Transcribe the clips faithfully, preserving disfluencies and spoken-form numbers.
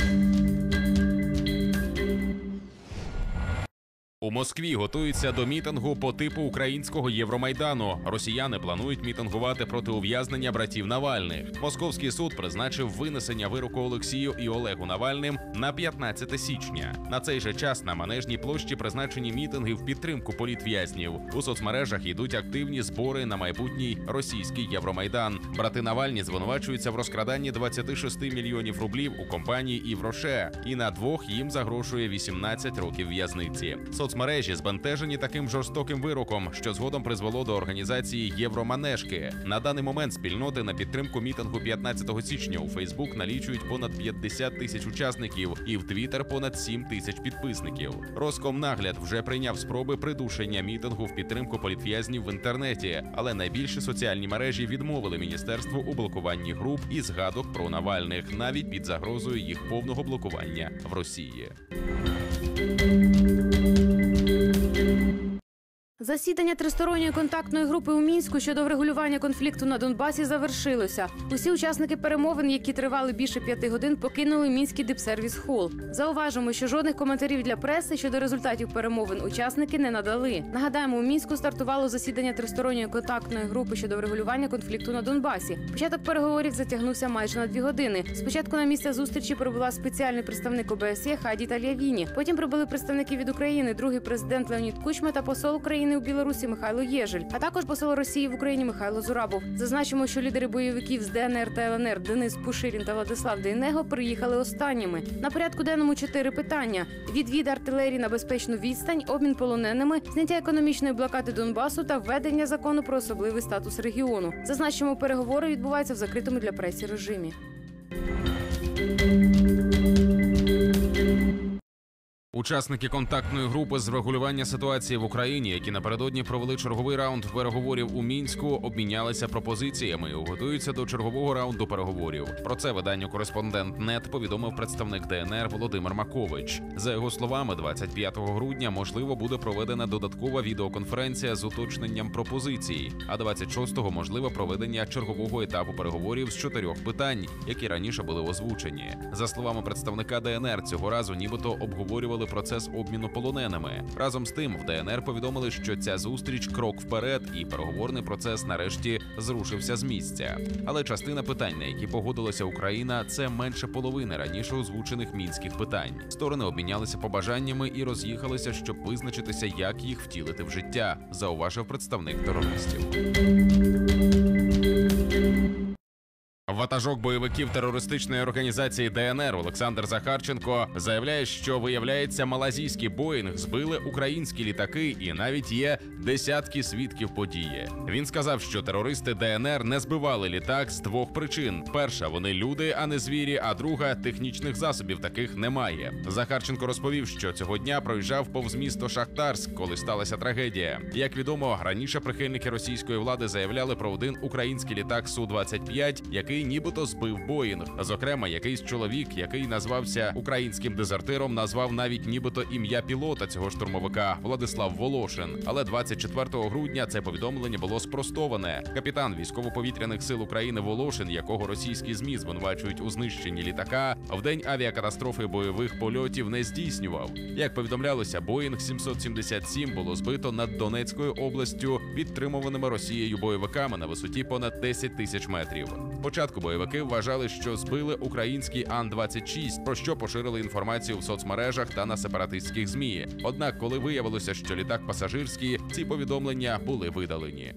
У Москві готуються до мітингу по типу українського Євромайдану. Росіяни планують мітингувати проти ув'язнення братів Навальних. Московський суд призначив винесення вироку Олексію і Олегу Навальним на п'ятнадцяте січня. На цей же час на Манежній площі призначені мітинги в підтримку політв'язнів. У соцмережах йдуть активні збори на майбутній російський Євромайдан. Брати Навальні звинувачуються в розкраданні двадцяти шести мільйонів рублів у компанії «Івроше». І на двох їм загрожує вісімнадцять років в'язниці. Соцмережі збентежені таким жорстоким вироком, що згодом призвело до організації Євроманежки. На даний момент спільноти на підтримку мітингу п'ятнадцятого січня у Фейсбук налічують понад п'ятдесят тисяч учасників і в Твіттер понад сім тисяч підписників. Роскомнагляд вже прийняв спроби придушення мітингу в підтримку політв'язнів в інтернеті, але найбільші соціальні мережі відмовили міністерству у блокуванні груп і згадок про Навальних, навіть під загрозою їх повного блокування в Росії. Засідання тристоронньої контактної групи у Мінську щодо врегулювання конфлікту на Донбасі завершилося. Усі учасники перемовин, які тривали більше п'яти годин, покинули Мінський дипсервіс-хол. Зауважимо, що жодних коментарів для преси щодо результатів перемовин учасники не надали. Нагадаємо, у Мінську стартувало засідання тристоронньої контактної групи щодо врегулювання конфлікту на Донбасі. Початок переговорів затягнувся майже на дві години. Спочатку на місце зустрічі прибула спеціальний представник О Б С Є Хаді Тальявіні. Потім прибули представники від України, другий президент Леонід Кучма та посол України у Білорусі Михайло Єжель, а також посол Росії в Україні Михайло Зурабов. Зазначимо, що лідери бойовиків з Д Н Р та Л Н Р Денис Пушилін та Владислав Дейнего приїхали останніми. На порядку денному чотири питання: відвід артилерії на безпечну відстань, обмін полоненими, зняття економічної блокади Донбасу та введення закону про особливий статус регіону. Зазначимо, переговори відбуваються в закритому для преси режимі. Учасники контактної групи з врегулювання ситуації в Україні, які напередодні провели черговий раунд переговорів у Мінську, обмінялися пропозиціями і готуються до чергового раунду переговорів. Про це виданню «Кореспондент точка нет» повідомив представник Д Н Р Володимир Макович. За його словами, двадцять п'ятого грудня, можливо, буде проведена додаткова відеоконференція з уточненням пропозицій, а двадцять шостого можливо проведення чергового етапу переговорів з чотирьох питань, які раніше були озвучені. За словами представника Д Н Р, цього разу нібито обговорювали процес обміну полоненими. Разом з тим, в Д Н Р повідомили, що ця зустріч – крок вперед, і переговорний процес нарешті зрушився з місця. Але частина питань, на які погодилася Україна, це менше половини раніше озвучених мінських питань. Сторони обмінялися побажаннями і роз'їхалися, щоб визначитися, як їх втілити в життя, зауважив представник терористів. Ватажок бойовиків терористичної організації Д Н Р Олександр Захарченко заявляє, що, виявляється, малазійські «Боїнг» збили українські літаки і навіть є десятки свідків події. Він сказав, що терористи Д Н Р не збивали літак з двох причин. Перша – вони люди, а не звірі, а друга – технічних засобів таких немає. Захарченко розповів, що цього дня проїжджав повз місто Шахтарськ, коли сталася трагедія. Як відомо, раніше прихильники російської влади заявляли про один український літак Су двадцять п'ять, який нібито збив «Боїнг». Зокрема, якийсь чоловік, який назвався українським дезертиром, назвав навіть нібито ім'я пілота цього штурмовика – Владислав Волошин. Але двадцять четвертого грудня це повідомлення було спростоване. Капітан військово-повітряних сил України Волошин, якого російські ЗМІ звинувачують у знищенні літака, в день авіакатастрофи бойових польотів не здійснював. Як повідомлялося, «Боїнг сімсот сімдесят сім» було збито над Донецькою областю підтримуваними Росією бойовиками на висоті понад десять тисяч метрів. Спочатку бойовики вважали, що збили український Ан двадцять шість, про що поширили інформацію в соцмережах та на сепаратистських ЗМІ. Однак, коли виявилося, що літак пасажирський, ці повідомлення були видалені.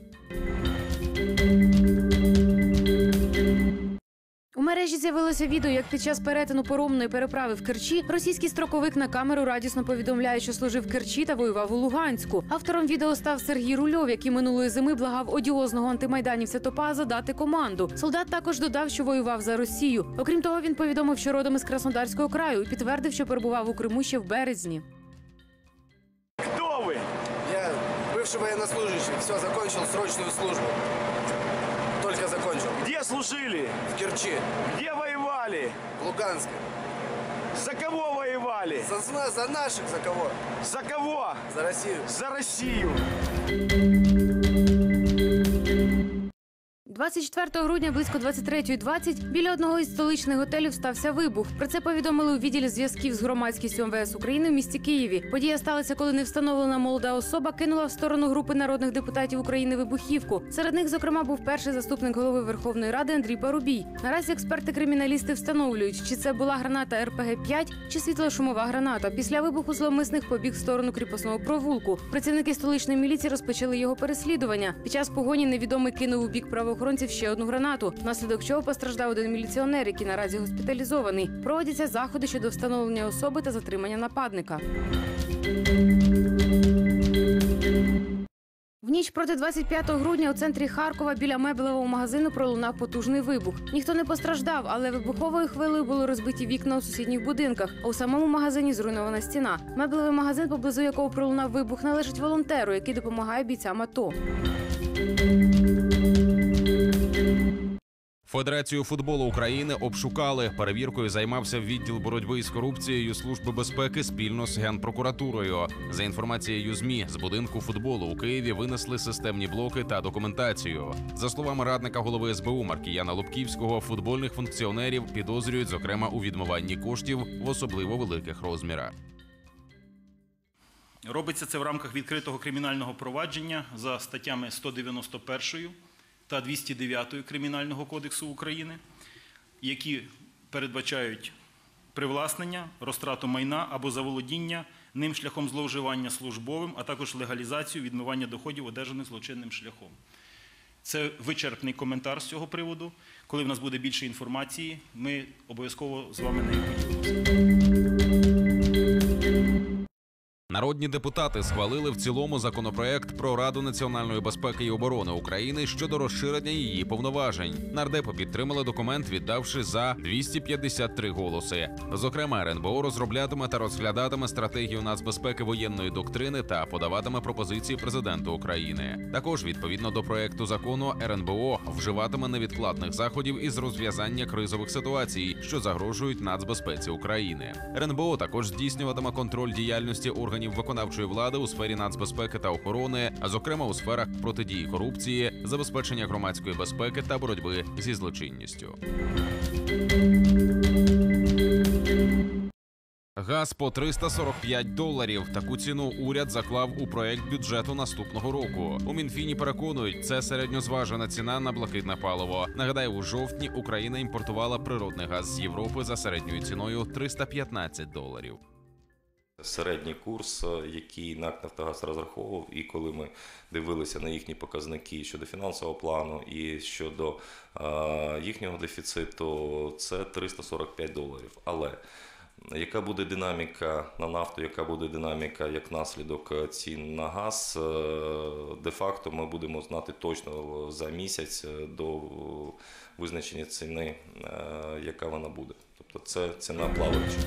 У мережі з'явилося відео, як під час перетину паромної переправи в Керчі російський строковик на камеру радісно повідомляє, що служив в Керчі та воював у Луганську. Автором відео став Сергій Рульов, який минулої зими благав одіозного антимайданівця Топаза дати команду. Солдат також додав, що воював за Росію. Окрім того, він повідомив, що родом із Краснодарського краю, і підтвердив, що перебував у Криму ще в березні. Хто ви? Я бывший военнослужащий, все, закончил срочную службу. Только закончил. Где служили? В Керчи. Где воевали? В Луганске. За кого воевали? За, за, за наших, за кого? За кого? За Россию. За Россию. двадцять четвертого грудня близько двадцять третьої двадцять біля одного із столичних готелів стався вибух. Про це повідомили у відділі зв'язків з громадськістю ем ве ес України в місті Києві. Подія сталася, коли невстановлена молода особа кинула в сторону групи народних депутатів України вибухівку. Серед них, зокрема, був перший заступник голови Верховної Ради Андрій Парубій. Наразі експерти-криміналісти встановлюють, чи це була граната ер пе ге п'ять, чи світлошумова граната. Після вибуху зловмисник побіг в сторону кріпосного провулку. Працівники столичної міліції розпочали його переслідування. Під час погоні невідомий кинув у бік правоохоронців ще одну гранату, внаслідок чого постраждав один міліціонер, який наразі госпіталізований. Проводяться заходи щодо встановлення особи та затримання нападника. В ніч проти двадцять п'ятого грудня у центрі Харкова біля меблевого магазину пролунав потужний вибух. Ніхто не постраждав, але вибуховою хвилею були розбиті вікна у сусідніх будинках, а у самому магазині зруйнована стіна. Меблевий магазин, поблизу якого пролунав вибух, належить волонтеру, який допомагає бійцям АТО. Федерацію футболу України обшукали. Перевіркою займався відділ боротьби з корупцією Служби безпеки спільно з Генпрокуратурою. За інформацією ЗМІ, з будинку футболу у Києві винесли системні блоки та документацію. За словами радника голови ес бе у Маркіяна Лубківського, футбольних функціонерів підозрюють, зокрема, у відмиванні коштів в особливо великих розмірах. Робиться це в рамках відкритого кримінального провадження за статтями сто дев'яносто першою та двісті дев'ятою Кримінального кодексу України, які передбачають привласнення, розтрату майна або заволодіння ним шляхом зловживання службовим, а також легалізацію відмивання доходів, одержаних злочинним шляхом. Це вичерпний коментар з цього приводу. Коли в нас буде більше інформації, ми обов'язково з вами нею поділимося. Народні депутати схвалили в цілому законопроект про Раду національної безпеки і оборони України щодо розширення її повноважень. Нардепи підтримали документ, віддавши за двісті п'ятдесят три голоси. Зокрема, ер ен бе о розроблятиме та розглядатиме стратегію нацбезпеки воєнної доктрини та подаватиме пропозиції президенту України. Також, відповідно до проекту закону, ер ен бе о вживатиме невідкладних заходів із розв'язання кризових ситуацій, що загрожують нацбезпеці України. ер ен бе о також здійснюватиме контроль діяльності органів виконавчої влади у сфері нацбезпеки та охорони, а зокрема у сферах протидії корупції, забезпечення громадської безпеки та боротьби зі злочинністю. Газ по триста сорок п'ять доларів. Таку ціну уряд заклав у проект бюджету наступного року. У Мінфіні переконують, це середньозважена ціна на блакитне паливо. Нагадаю, у жовтні Україна імпортувала природний газ з Європи за середньою ціною триста п'ятнадцять доларів. Середній курс, який НАК «Нафтогаз» розраховував, і коли ми дивилися на їхні показники щодо фінансового плану і щодо е, їхнього дефіциту, це триста сорок п'ять доларів. Але яка буде динаміка на нафту, яка буде динаміка як наслідок цін на газ, де-факто ми будемо знати точно за місяць до визначення ціни, яка вона буде. Тобто це ціна плаваюча.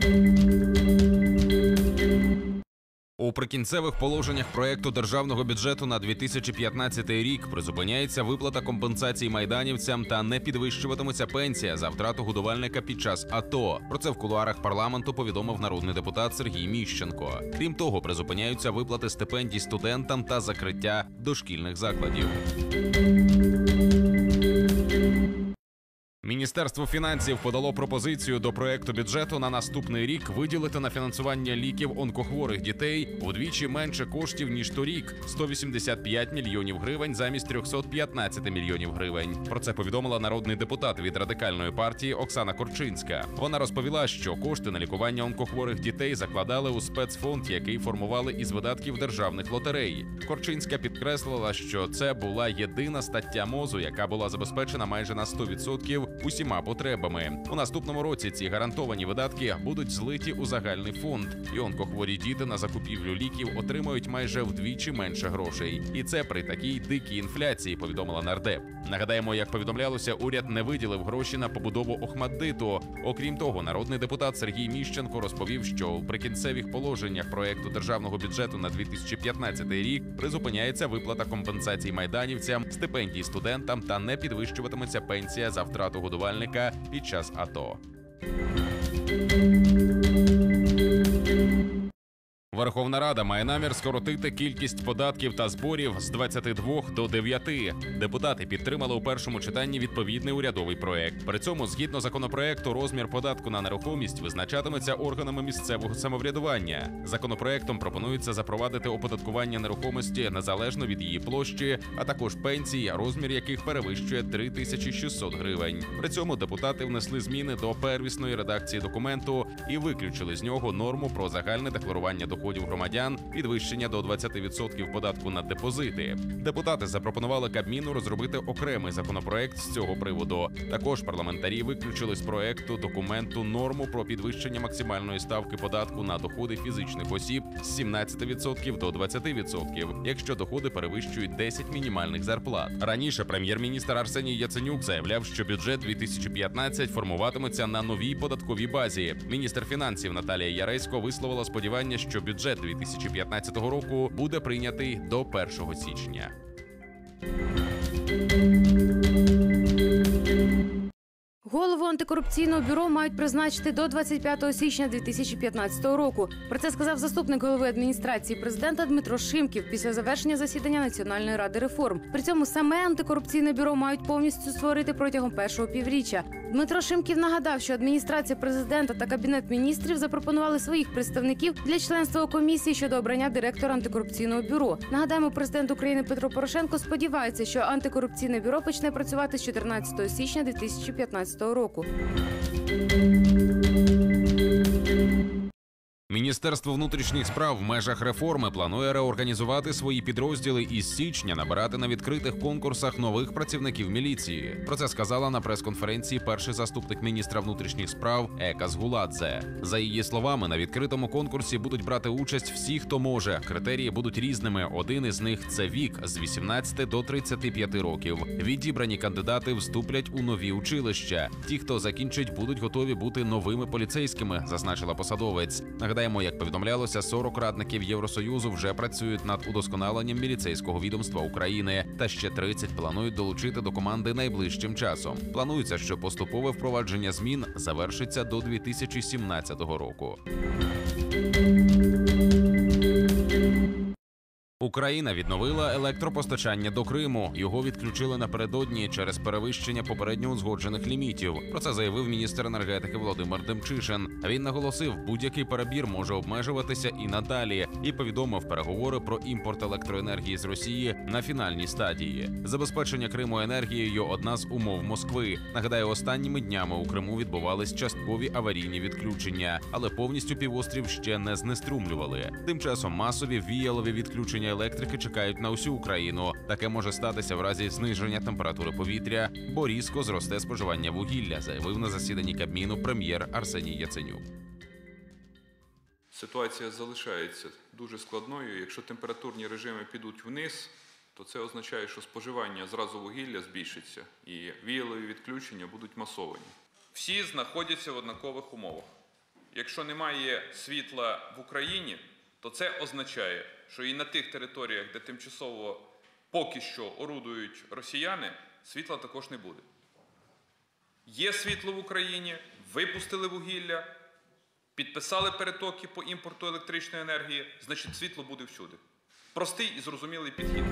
У прикінцевих положеннях проекту державного бюджету на дві тисячі п'ятнадцятий рік призупиняється виплата компенсацій майданівцям та не підвищуватиметься пенсія за втрату годувальника під час АТО. Про це в кулуарах парламенту повідомив народний депутат Сергій Міщенко. Крім того, призупиняються виплати стипендій студентам та закриття дошкільних закладів. Міністерство фінансів подало пропозицію до проекту бюджету на наступний рік виділити на фінансування ліків онкохворих дітей удвічі менше коштів, ніж торік – сто вісімдесят п'ять мільйонів гривень замість триста п'ятнадцять мільйонів гривень. Про це повідомила народний депутат від Радикальної партії Оксана Корчинська. Вона розповіла, що кошти на лікування онкохворих дітей закладали у спецфонд, який формували із видатків державних лотерей. Корчинська підкреслила, що це була єдина стаття МОЗу, яка була забезпечена майже на сто відсотків усіма потребами. У наступному році ці гарантовані видатки будуть злиті у загальний фонд, і онкохворі діти на закупівлю ліків отримають майже вдвічі менше грошей. І це при такій дикій інфляції, повідомила нардеп. Нагадаємо, як повідомлялося, уряд не виділив гроші на побудову Охматдиту. Окрім того, народний депутат Сергій Міщенко розповів, що у прикінцевих положеннях проекту державного бюджету на дві тисячі п'ятнадцятий рік призупиняється виплата компенсацій майданівцям, стипендій студентам та не підвищуватиметься пенсія за втрату годувальника під час АТО. Верховна Рада має намір скоротити кількість податків та зборів з двадцяти двох до дев'яти. Депутати підтримали у першому читанні відповідний урядовий проект. При цьому, згідно законопроекту, розмір податку на нерухомість визначатиметься органами місцевого самоврядування. Законопроектом пропонується запровадити оподаткування нерухомості незалежно від її площі, а також пенсій, розмір яких перевищує три тисячі шістсот гривень. При цьому депутати внесли зміни до первісної редакції документу і виключили з нього норму про загальне декларування доходів громадян, підвищення до двадцяти відсотків податку на депозити. Депутати запропонували Кабміну розробити окремий законопроект з цього приводу. Також парламентарі виключили з проекту документу норму про підвищення максимальної ставки податку на доходи фізичних осіб з сімнадцяти відсотків до двадцяти відсотків, якщо доходи перевищують десять мінімальних зарплат. Раніше прем'єр-міністр Арсеній Яценюк заявляв, що бюджет дві тисячі п'ятнадцять формуватиметься на новій податковій базі. Міністр фінансів Наталія Яресько висловила сподівання, що бюджет дві тисячі п'ятнадцятого року буде прийнятий до першого січня. Голову антикорупційного бюро мають призначити до двадцять п'ятого січня дві тисячі п'ятнадцятого року. Про це сказав заступник голови адміністрації президента Дмитро Шимків після завершення засідання Національної ради реформ. При цьому саме антикорупційне бюро мають повністю створити протягом першого півріччя. Дмитро Шимків нагадав, що адміністрація президента та Кабінет міністрів запропонували своїх представників для членства у комісії щодо обрання директора антикорупційного бюро. Нагадаємо, президент України Петро Порошенко сподівається, що антикорупційне бюро почне працювати з чотирнадцятого січня дві тисячі п'ятнадцятого року. Міністерство внутрішніх справ в межах реформи планує реорганізувати свої підрозділи і з січня набирати на відкритих конкурсах нових працівників міліції. Про це сказала на прес-конференції перший заступник міністра внутрішніх справ Ека Згуладзе. За її словами, на відкритому конкурсі будуть брати участь всі, хто може. Критерії будуть різними. Один із них – це вік – з вісімнадцяти до тридцяти п'яти років. Відібрані кандидати вступлять у нові училища. Ті, хто закінчить, будуть готові бути новими поліцейськими, зазначила посадовець. Нагадаємо, як повідомлялося, сорок радників Євросоюзу вже працюють над удосконаленням міліцейського відомства України, та ще тридцять планують долучити до команди найближчим часом. Планується, що поступове впровадження змін завершиться до дві тисячі сімнадцятого року. Україна відновила електропостачання до Криму. Його відключили напередодні через перевищення попередньо узгоджених лімітів. Про це заявив міністр енергетики Володимир Демчишин. Він наголосив, будь-який перебір може обмежуватися і надалі, і повідомив переговори про імпорт електроенергії з Росії на фінальній стадії. Забезпечення Криму енергією – одна з умов Москви. Нагадаю, останніми днями у Криму відбувались часткові аварійні відключення, але повністю півострів ще не знеструмлювали. Тим часом масові віялові відключення електрики чекають на усю Україну. Таке може статися в разі зниження температури повітря, бо різко зросте споживання вугілля, заявив на засіданні Кабміну прем'єр Арсеній Яценюк. Ситуація залишається дуже складною. Якщо температурні режими підуть вниз, то це означає, що споживання зразу вугілля збільшиться і віялові відключення будуть масовані. Всі знаходяться в однакових умовах. Якщо немає світла в Україні, то це означає, що і на тих територіях, де тимчасово поки що орудують росіяни, світла також не буде. Є світло в Україні, випустили вугілля, підписали перетоки по імпорту електричної енергії, значить світло буде всюди. Простий і зрозумілий підхід.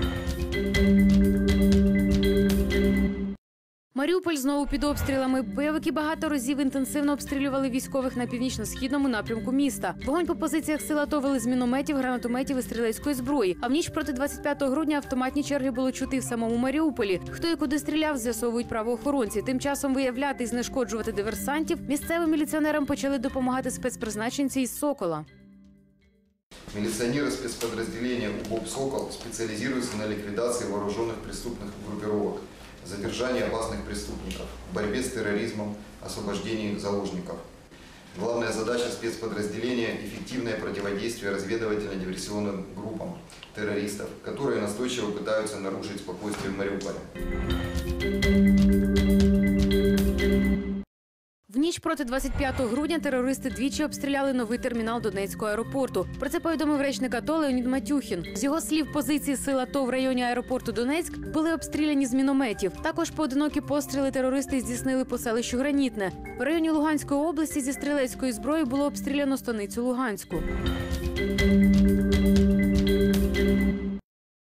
Маріуполь знову під обстрілами. Бойовики багато разів інтенсивно обстрілювали військових на північно-східному напрямку міста. Вогонь по позиціях сил АТО вели з мінометів, гранатометів і стрілецької зброї. А в ніч проти двадцять п'ятого грудня автоматні черги було чути в самому Маріуполі. Хто і куди стріляв, з'ясовують правоохоронці. Тим часом виявляти і знешкоджувати диверсантів місцевим міліціонерам почали допомагати спецпризначенці із «Сокола». Милиционеры спецподразделения УБОП «Сокол» специализируются на ликвидации вооруженных преступных группировок, задержании опасных преступников, борьбе с терроризмом, освобождении заложников. Главная задача спецподразделения – эффективное противодействие разведывательно-диверсионным группам террористов, которые настойчиво пытаются нарушить спокойствие в Мариуполе. В ніч проти двадцять п'ятого грудня терористи двічі обстріляли новий термінал Донецького аеропорту. Про це повідомив речник АТО Леонід Матюхін. З його слів, позиції сил АТО в районі аеропорту Донецьк були обстріляні з мінометів. Також поодинокі постріли терористи здійснили по селищу Гранітне. В районі Луганської області зі стрілецької зброї було обстріляно станицю Луганську.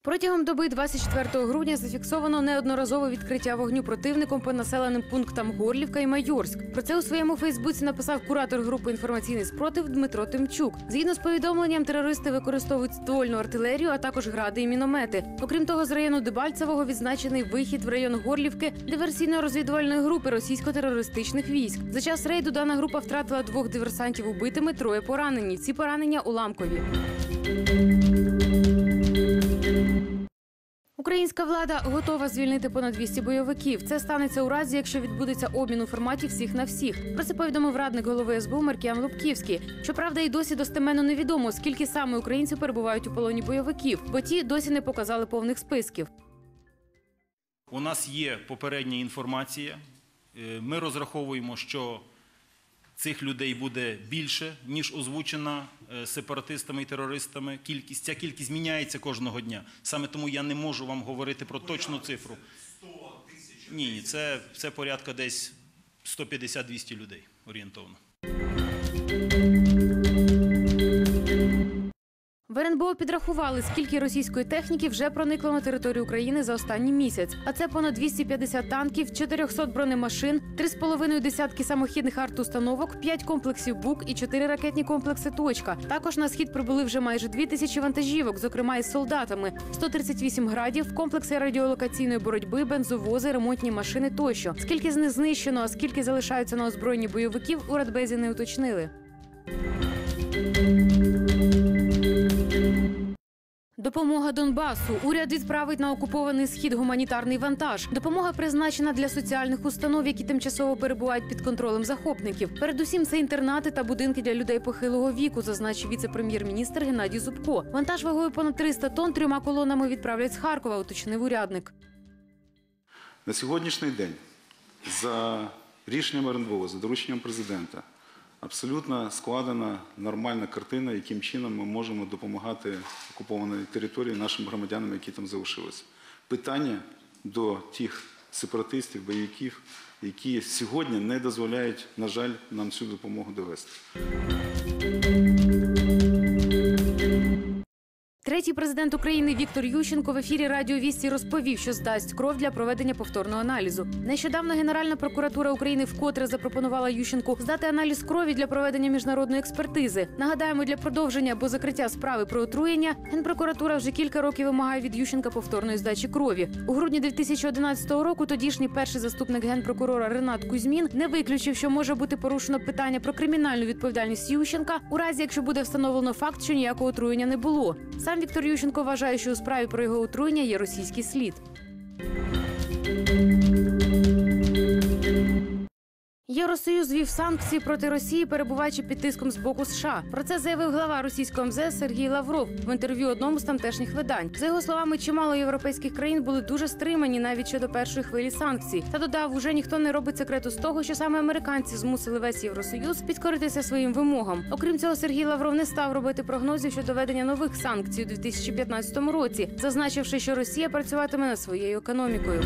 Протягом доби двадцять четвертого грудня зафіксовано неодноразове відкриття вогню противником по населеним пунктам Горлівка і Майорськ. Про це у своєму Фейсбуці написав куратор групи «Інформаційний спротив» Дмитро Тимчук. Згідно з повідомленням, терористи використовують ствольну артилерію, а також гради і міномети. Окрім того, з району Дебальцевого відзначений вихід в район Горлівки диверсійно-розвідувальної групи російсько-терористичних військ. За час рейду дана група втратила двох диверсантів убитими, троє поранені. Ці поранення уламкові. Українська влада готова звільнити понад двісті бойовиків. Це станеться у разі, якщо відбудеться обмін у форматі всіх на всіх. Про це повідомив радник голови ес бе у Маркіян Лубківський. Щоправда, і досі достеменно невідомо, скільки саме українців перебувають у полоні бойовиків, бо ті досі не показали повних списків. У нас є попередня інформація. Ми розраховуємо, що цих людей буде більше, ніж озвучена сепаратистами і терористами. Кількість, ця кількість міняється кожного дня. Саме тому я не можу вам говорити про точну цифру. Ні, це, це порядка десь сто п'ятдесят - двісті людей орієнтовно. В ер ен бе о підрахували, скільки російської техніки вже проникло на територію України за останній місяць. А це понад двісті п'ятдесят танків, чотириста бронемашин, три з половиною десятки самохідних арт-установок, п'ять комплексів БУК і чотири ракетні комплекси «Точка». Також на схід прибули вже майже дві тисячі вантажівок, зокрема із солдатами, сто тридцять вісім градів, комплекси радіолокаційної боротьби, бензовози, ремонтні машини тощо. Скільки з них знищено, а скільки залишаються на озброєнні бойовиків, у Радбезі не уточнили. Допомога Донбасу. Уряд відправить на окупований схід гуманітарний вантаж. Допомога призначена для соціальних установ, які тимчасово перебувають під контролем захопників. Передусім, це інтернати та будинки для людей похилого віку, зазначив віце-прем'єр-міністр Геннадій Зубко. Вантаж вагою понад триста тонн трьома колонами відправлять з Харкова, уточнив урядник. На сьогоднішній день за рішенням ер ен бе о, за дорученням президента, абсолютно складена нормальна картина, яким чином ми можемо допомагати окупованій території нашим громадянам, які там залишилися. Питання до тих сепаратистів, бойовиків, які сьогодні не дозволяють, на жаль, нам цю допомогу довести. Третій президент України Віктор Ющенко в ефірі Радіо Вісті розповів, що здасть кров для проведення повторного аналізу. Нещодавно Генеральна прокуратура України вкотре запропонувала Ющенку здати аналіз крові для проведення міжнародної експертизи. Нагадаємо, для продовження або закриття справи про отруєння Генпрокуратура вже кілька років вимагає від Ющенка повторної здачі крові. У грудні дві тисячі одинадцятого року тодішній перший заступник генпрокурора Ренат Кузьмін не виключив, що може бути порушено питання про кримінальну відповідальність Ющенка у разі, якщо буде встановлено факт, що ніякого отруєння не було. Сам Віктор Ющенко вважає, що у справі про його отруєння є російський слід. Євросоюз ввів санкції проти Росії, перебуваючи під тиском з боку США. Про це заявив глава російського ем зе ес Сергій Лавров в інтерв'ю одному з тамтешніх видань. За його словами, чимало європейських країн були дуже стримані навіть щодо першої хвилі санкцій. Та додав, уже ніхто не робить секрету з того, що саме американці змусили весь Євросоюз підкоритися своїм вимогам. Окрім цього, Сергій Лавров не став робити прогнозів щодо введення нових санкцій у дві тисячі п'ятнадцятому році, зазначивши, що Росія працюватиме над своєю економікою.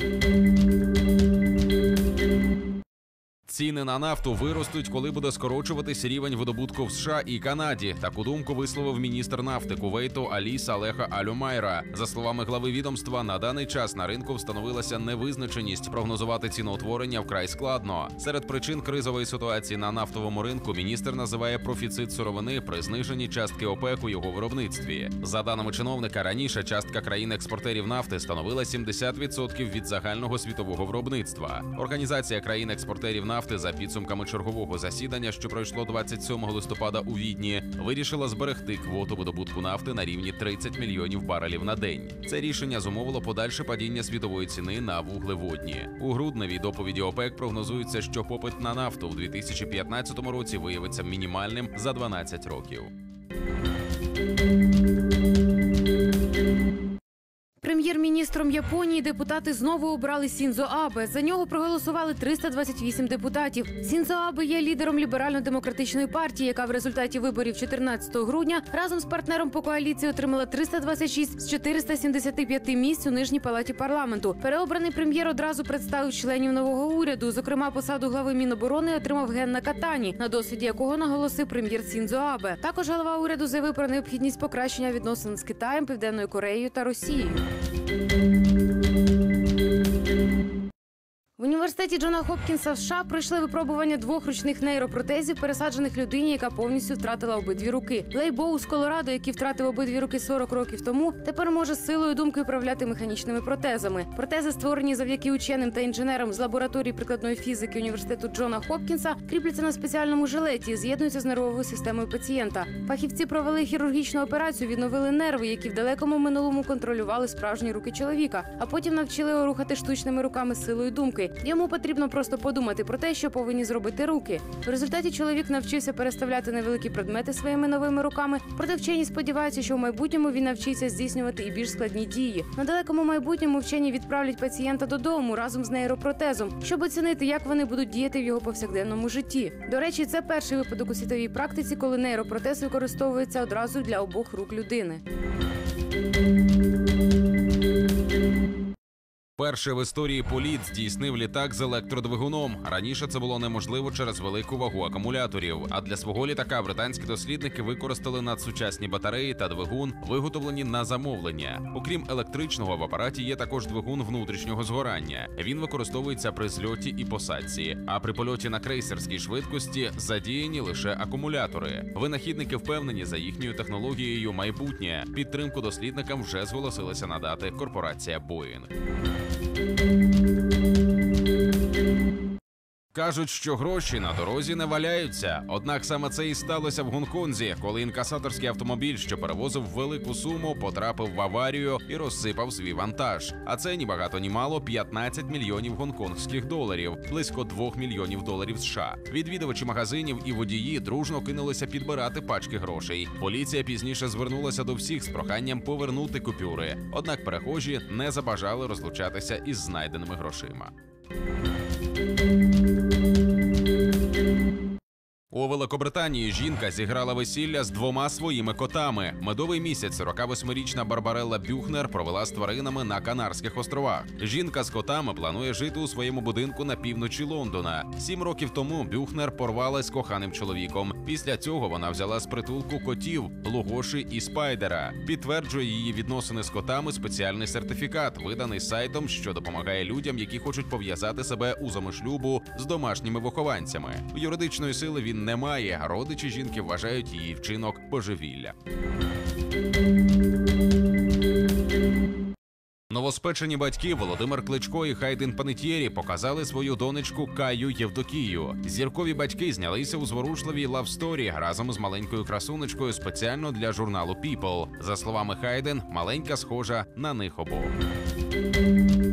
Ціни на нафту виростуть, коли буде скорочуватись рівень видобутку в США і Канаді. Таку думку висловив міністр нафти Кувейту Алі Салеха Аль-Омайра. За словами глави відомства, на даний час на ринку встановилася невизначеність. Прогнозувати ціноутворення вкрай складно. Серед причин кризової ситуації на нафтовому ринку міністр називає профіцит сировини при зниженні частки ОПЕК у його виробництві. За даними чиновника, раніше частка країн-експортерів нафти становила сімдесят відсотків від загального світового виробництва. Організація країн-експортерів нафти за підсумками чергового засідання, що пройшло двадцять сьомого листопада у Відні, вирішила зберегти квоту видобутку нафти на рівні тридцять мільйонів барелів на день. Це рішення зумовило подальше падіння світової ціни на вуглеводні. У грудневій доповіді ОПЕК прогнозується, що попит на нафту в дві тисячі п'ятнадцятому році виявиться мінімальним за дванадцять років. Прем'єр-міністром Японії депутати знову обрали Сіндзо Абе. За нього проголосували триста двадцять вісім депутатів. Сіндзо Абе є лідером ліберально-демократичної партії, яка в результаті виборів чотирнадцятого грудня разом з партнером по коаліції отримала триста двадцять шість з чотириста сімдесяти п'яти місць у нижній палаті парламенту. Переобраний прем'єр одразу представив членів нового уряду. Зокрема, посаду глави Міноборони отримав Ген Накатані, на досвіді якого наголосив прем'єр Сіндзо Абе. Також голова уряду заявив про необхідність покращення відносин з Китаєм, Південною Кореєю та Росією. В університеті Джона Хопкінса в США пройшли випробування двох ручних нейропротезів, пересаджених людині, яка повністю втратила обидві руки. Лей Боу з Колорадо, який втратив обидві руки сорок років тому, тепер може з силою думки управляти механічними протезами. Протези, створені завдяки ученим та інженерам з лабораторії прикладної фізики університету Джона Хопкінса, кріпляться на спеціальному жилеті і з'єднуються з нервовою системою пацієнта. Фахівці провели хірургічну операцію, відновили нерви, які в далекому минулому контролювали справжні руки чоловіка, а потім навчили його рухати штучними руками з силою думки. Йому потрібно просто подумати про те, що повинні зробити руки. В результаті чоловік навчився переставляти невеликі предмети своїми новими руками, проте вчені сподіваються, що в майбутньому він навчиться здійснювати і більш складні дії. На далекому майбутньому вчені відправлять пацієнта додому разом з нейропротезом, щоб оцінити, як вони будуть діяти в його повсякденному житті. До речі, це перший випадок у світовій практиці, коли нейропротез використовується одразу для обох рук людини. Перший в історії політ здійснив літак з електродвигуном. Раніше це було неможливо через велику вагу акумуляторів. А для свого літака британські дослідники використали надсучасні батареї та двигун, виготовлені на замовлення. Окрім електричного, в апараті є також двигун внутрішнього згорання. Він використовується при зльоті і посадці. А при польоті на крейсерській швидкості задіяні лише акумулятори. Винахідники впевнені, за їхньою технологією майбутнє. Підтримку дослідникам вже зголосилася надати корпорація Boeing. Кажуть, що гроші на дорозі не валяються. Однак саме це і сталося в Гонконзі, коли інкасаторський автомобіль, що перевозив велику суму, потрапив в аварію і розсипав свій вантаж. А це ні багато ні мало п'ятнадцять мільйонів гонконгських доларів, близько двох мільйонів доларів США. Відвідувачі магазинів і водії дружно кинулися підбирати пачки грошей. Поліція пізніше звернулася до всіх з проханням повернути купюри. Однак перехожі не забажали розлучатися із знайденими грошима. У Великобританії жінка зіграла весілля з двома своїми котами. Медовий місяць сорок восьмирічна Барбарелла Бюхнер провела з тваринами на Канарських островах. Жінка з котами планує жити у своєму будинку на півночі Лондона. Сім років тому Бюхнер порвалась з коханим чоловіком. Після цього вона взяла з притулку котів Лугоші і Спайдера. Підтверджує її відносини з котами спеціальний сертифікат, виданий сайтом, що допомагає людям, які хочуть пов'язати себе у замишлюбу з домашніми вихованцями. Юридичної сили він немає, родичі жінки вважають її вчинок божевілля. Новоспечені батьки Володимир Кличко і Хайден Панетьєрі показали свою донечку Каю Євдокію. Зіркові батьки знялися у зворушливій лавсторі разом з маленькою красунечкою спеціально для журналу People. За словами Хайден, маленька схожа на них обох.